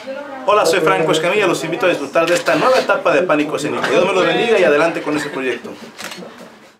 Hola, soy Franco Escamilla, los invito a disfrutar de esta nueva etapa de Pánico Escénico. Dios me los bendiga y adelante con ese proyecto.